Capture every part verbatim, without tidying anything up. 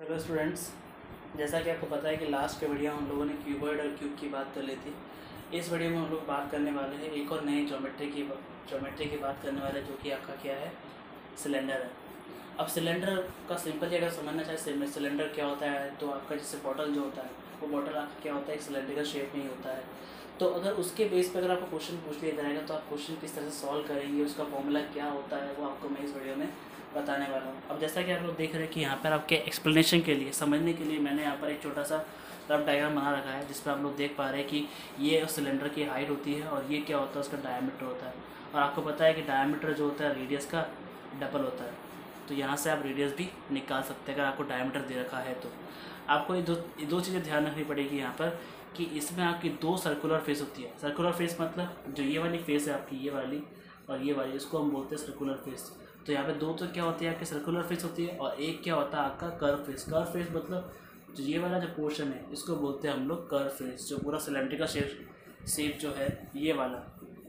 Hello students, जैसा कि आपको पता है कि लास्ट के वीडियो हम लोगों ने क्यूबॉइड और क्यूब की बात कर ली थी। इस वीडियो में हम लोग बात करने वाले हैं एक और नई ज्योमेट्री की ज्योमेट्री की बात करने वाले हैं, जो कि आपका क्या है, सिलेंडर है। अब सिलेंडर का सिंपली अगर समझना चाहे सिलेंडर क्या होता है, तो आपका जैसे बॉटल जो होता है, वो बॉटल आपका क्या होता है, एक सिलेंडर शेप में ही होता है। तो अगर उसके बेस पर अगर आपको क्वेश्चन पूछ लिया जाएगा तो आप क्वेश्चन किस तरह से सॉल्व करेंगे, उसका फॉर्मूला क्या होता है, वो आपको मैं इस वीडियो में बताने वाला हूँ। अब जैसा कि आप लोग देख रहे हैं कि यहाँ पर आपके एक्सप्लेनेशन के लिए, समझने के लिए मैंने यहाँ पर एक छोटा सा रफ डायग्राम बना रखा है, जिस पर आप लोग देख पा रहे हैं कि ये सिलेंडर की हाइट होती है और ये क्या होता है, उसका डायमीटर होता है। और आपको पता है कि डायमीटर जो होता है रेडियस का डबल होता है, तो यहाँ से आप रेडियस भी निकाल सकते हैं अगर आपको डायमीटर दे रखा है। तो आपको ये दो ये दो चीज़ें ध्यान रखनी पड़ेगी यहाँ पर, कि इसमें आपकी दो सर्कुलर फेस होती है। सर्कुलर फेस मतलब जो ये वाली फेस है आपकी, ये वाली और ये वाली, इसको हम बोलते हैं सर्कुलर फेस। तो यहाँ पे दो तो क्या होती है आपकी सर्कुलर फेस होती है, और एक क्या होता है आपका कर्व फेस। कर्व फेस मतलब जो ये वाला जो पोर्शन है, इसको बोलते हैं हम लोग कर्व फेस। जो पूरा सिलेंड्रिकल शेप शेप जो है, ये वाला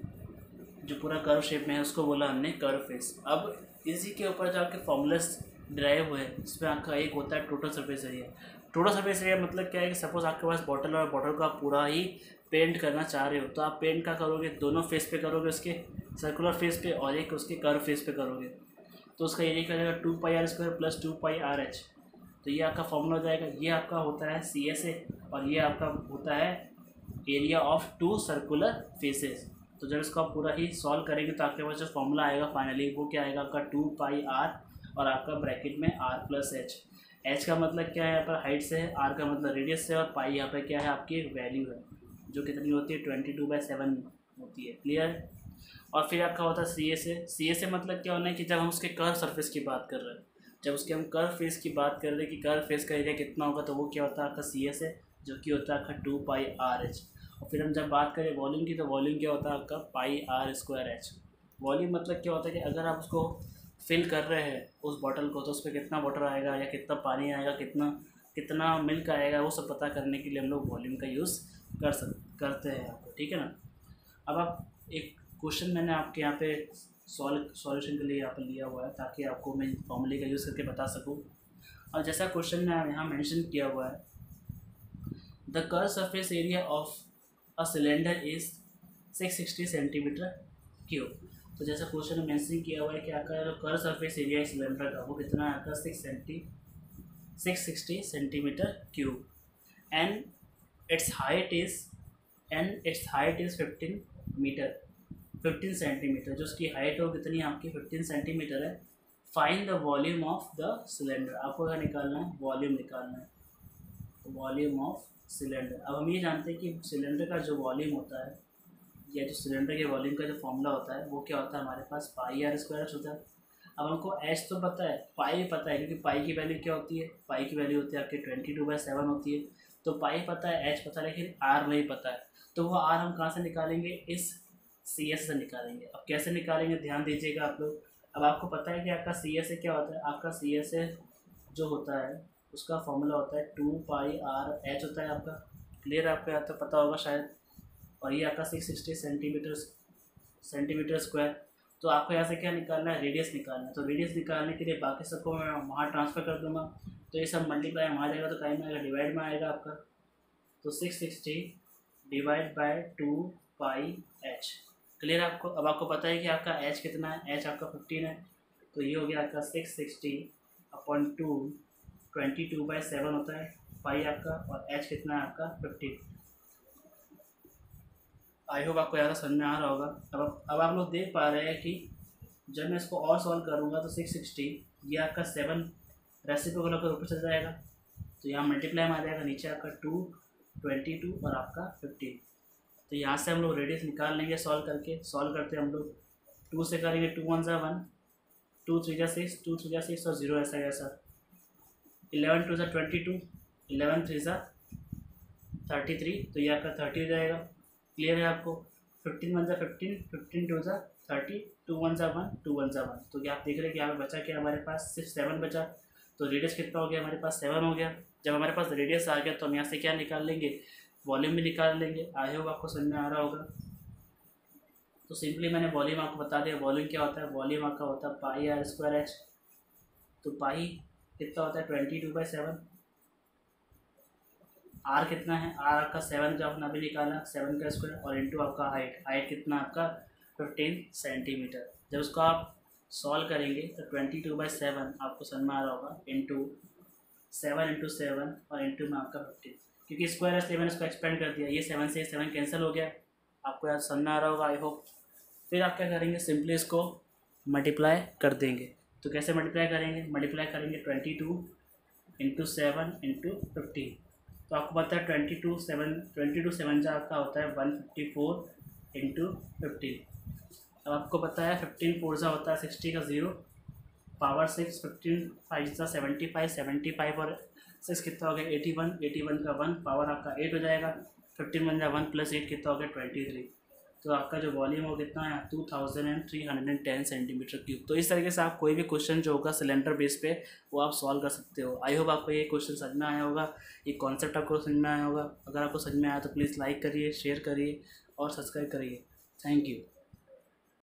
जो पूरा कर्व शेप में है, उसको बोला हमने कर्व फेस। अब इसी के ऊपर जो आपके फॉर्मूलास ड्राइव हुए, इसमें आपका एक होता है total surface area. Total surface area मतलब क्या है कि सपोज आपके पास बॉटल और बॉटल को आप पूरा ही पेंट करना चाह रहे हो, तो आप पेंट क्या करोगे, दोनों फेस पे करोगे, उसके सर्कुलर फेस पे और एक उसके कर्व फेस पे करोगे। तो उसका एरिया क्या हो जाएगा, two pi r square plus two pi r h. तो ये आपका फॉर्मूला हो जाएगा। ये आपका होता है सी एस ए, और ये आपका होता है area of two circular faces. तो जब इसको आप पूरा ही सॉल्व करेंगे तो आपके पास जो फॉर्मूला आएगा फाइनली, वो क्या आएगा आपका टू पाई आर, और आपका ब्रैकेट में आर प्लस एच। एच का मतलब क्या है यहाँ पर, हाइट से है, आर का मतलब रेडियस से, और पाई यहाँ पर क्या है आपकी एक वैल्यू है, जो कितनी होती है ट्वेंटी टू बाई सेवन होती है। क्लियर। और फिर आपका होता है C S A. C S A मतलब क्या होना है कि जब हम उसके कर्व सरफेस की बात कर रहे हैं, जब उसके हम कर्व फेस की बात कर रहे हैं कि कर्व फेस का एरिया कितना होगा, तो वो क्या होता है आपका सी एस ए, जो कि होता है आपका टू पाई आर एच। और फिर हम जब बात करें वॉल्यूम की, तो वॉल्यूम क्या होता है आपका pi r square h. Volume मतलब क्या होता है कि अगर आप उसको फिल कर रहे हैं उस बॉटल को, तो उस पर कितना वाटर आएगा या कितना पानी आएगा, कितना कितना मिल्क आएगा, वो सब पता करने के लिए हम लोग वॉल्यूम का यूज़ कर सक करते हैं यहाँ पर। ठीक है ना। अब आप एक क्वेश्चन मैंने आपके यहाँ पे सॉल्व सॉल्यूशन के लिए यहाँ पर लिया हुआ है, ताकि आपको मैं फॉर्मूले का यूज़ करके बता सकूँ। और जैसा क्वेश्चन में यहाँ मेंशन किया हुआ है, the curve surface area of a cylinder is six sixty centimetre cube. तो जैसा क्वेश्चन में मेंशन किया हुआ है कि आपका जो कर्व सरफेस एरिया है सिलेंडर का, वो कितना है आपका six centi six sixty centimetre cube, and its height is and its height is fifteen metre fifteen centimetre. जो उसकी हाइट हो कितनी आपकी फिफ्टीन सेंटीमीटर है। Find the volume of the cylinder. आपको क्या निकालना है, वॉल्यूम निकालना है, वॉल्यूम ऑफ सिलेंडर। अब हम ये जानते हैं कि सिलेंडर का जो वॉल्यूम होता है, या जो सिलेंडर के वॉल्यूम का जो फॉर्मूला होता है, वो क्या होता है हमारे पास, पाई आर स्क्वायर एच होता है। अब हमको एच तो पता है, पाई पता है, क्योंकि पाई की वैल्यू क्या होती है, पाई की वैल्यू होती है आपकी ट्वेंटी टू बाई सेवन होती है। तो पाई पता है, एच पता है, लेकिन आर नहीं पता है। तो वो आर हम कहाँ से निकालेंगे, इस सी एस से निकालेंगे। अब कैसे निकालेंगे, ध्यान दीजिएगा आप लोग। अब आपको पता है कि आपका सी एस ए क्या होता है, आपका सी एस ए जो होता है उसका फॉर्मूला होता है टू पाई आर एच होता है आपका। क्लियर, आपको यहाँ तो पता होगा शायद। और ये आपका six sixty centimetre centimetre square. तो आपको यहाँ से क्या निकालना है, रेडियस निकालना है। तो रेडियस निकालने के लिए बाकी सबको मैं वहाँ ट्रांसफ़र कर दूँगा, तो ये सब मल्टीप्लाई वहाँ जाएगा, तो टाइम में आएगा, डिवाइड में आएगा आपका। तो six sixty divide by two pi h. Clear आपको। अब आपको पता है कि आपका एच कितना है, एच आपका फिफ्टीन है। तो ये हो गया आपका six sixty upon two twenty two by seven होता है पाई आपका, और एच कितना है आपका फिफ्टीन। आई होप आपको ज़्यादा समझ में आ रहा होगा। अब अब आप लोग देख पा रहे हैं कि जब मैं इसको और सॉल्व करूँगा, तो सिक्स सिक्सटी ये आपका सेवन रेसिप्रोकल होकर ऊपर चल जाएगा, तो यहाँ मल्टीप्लाई में आ जाएगा, नीचे आपका टू ट्वेंटी टू और आपका फिफ्टीन। तो यहाँ से हम लोग रेडियस निकाल लेंगे सॉल्व करके। सॉल्व करते हम लोग टू से करेंगे, टू वन ज़ा वन, टू थ्री ज़ा सिक्स, टू थ्री ज़ा सिक्स और जीरो ऐसा ऐसा, इलेवन टू ज़ा ट्वेंटी टू, इलेवन थ्री ज़ा थर्टी थ्री, तो ये आपका थर्टी हो जाएगा। क्लियर है आपको। फिफ्टीन वन ज़ा फिफ्टीन, फिफ्टीन टू ज़ा थर्टी, टू वन ज़ा वन, टू वन ज़ा वन। तो क्या आप देख रहे हैं कि यहाँ पे बचा क्या, हमारे पास सिर्फ सेवन बचा। तो रेडियस कितना हो गया हमारे पास, सेवन हो गया। जब हमारे पास रेडियस आ गया, तो हम यहाँ से क्या निकाल लेंगे, वॉल्यूम भी निकाल लेंगे। आई होप आपको समझ में आ रहा होगा। तो सिंपली मैंने वॉल्यूम आपको बता दिया। वॉल्यूम क्या होता है, वॉल्यूम आपका होता है पाई आर स्क्वायर एच। तो पाई कितना होता है twenty two by seven. R कितना है, आर आपका सेवन जो आपने अभी निकाला, सेवन का स्क्वायर, और इंटू आपका हाइट, हाइट कितना आपका फिफ्टीन सेंटीमीटर। जब उसको आप सॉल्व करेंगे तो ट्वेंटी टू बाई सेवन आपको समझ में आ रहा होगा, इंटू सेवन इंटू सेवन और इंटू में आपका फिफ्टीन, क्योंकि स्क्वायर है सेवन, इसको एक्सपेंड कर दिया, ये सेवन से सेवन कैंसिल हो गया। आपको याद समझ में आ रहा होगा आई होप। फिर आप क्या करेंगे, सिंपली इसको मल्टीप्लाई कर देंगे। तो कैसे मल्टीप्लाई करेंगे, मल्टीप्लाई करेंगे twenty two into seven into fifteen. तो आपको पता है twenty two seven twenty two seven जा आपका होता है one fifty four into fifteen. अब आपको पता है फिफ्टीन फोर सा होता है सिक्सटी का zero, power six, fifteen five सा सेवेंटी फाइव, सेवेंटी फाइव और सिक्स कितना हो गया एटी वन, एटी वन का वन, पावर आपका एट हो जाएगा, फिफ्टीन वन जा वन प्लस एट कितना हो गया ट्वेंटी थ्री। तो आपका जो वॉल्यूम हो कितना है two thousand and three hundred and ten centimetre cube. तो इस तरीके से आप कोई भी क्वेश्चन जो होगा सिलेंडर बेस पे वो आप सॉल्व कर सकते हो। आई होप आपको ये क्वेश्चन समझ में आया होगा, ये कॉन्सेप्ट आपको समझ में आया होगा। अगर आपको समझ में आया तो प्लीज़ लाइक करिए, शेयर करिए और सब्सक्राइब करिए। Thank you.